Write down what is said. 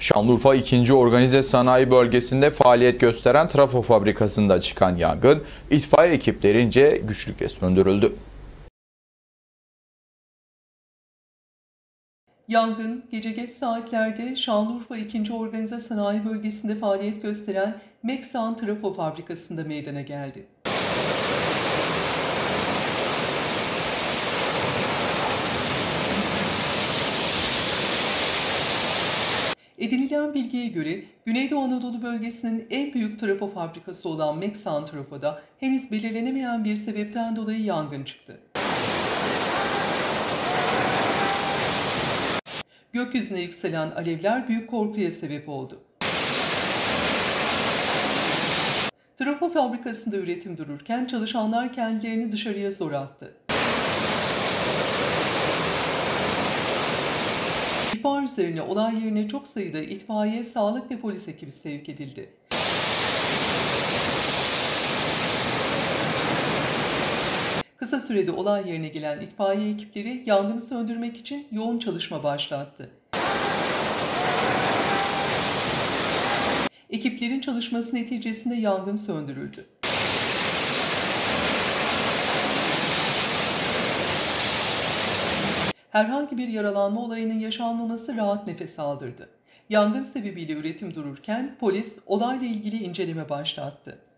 Şanlıurfa 2. Organize Sanayi Bölgesi'nde faaliyet gösteren trafo fabrikasında çıkan yangın itfaiye ekiplerince güçlükle söndürüldü. Yangın gece geç saatlerde Şanlıurfa 2. Organize Sanayi Bölgesi'nde faaliyet gösteren Meksan Trafo Fabrikası'nda meydana geldi. Edinilen bilgiye göre Güneydoğu Anadolu bölgesinin en büyük trafo fabrikası olan Meksan Trafo'da henüz belirlenemeyen bir sebepten dolayı yangın çıktı. Gökyüzüne yükselen alevler büyük korkuya sebep oldu. Trafo fabrikasında üretim dururken çalışanlar kendilerini dışarıya zor attı. İhbar üzerine olay yerine çok sayıda itfaiye, sağlık ve polis ekibi sevk edildi. Kısa sürede olay yerine gelen itfaiye ekipleri yangını söndürmek için yoğun çalışma başlattı. Ekiplerin çalışması neticesinde yangın söndürüldü. Herhangi bir yaralanma olayının yaşanmaması rahat nefes aldırdı. Yangın sebebiyle üretim dururken polis olayla ilgili inceleme başlattı.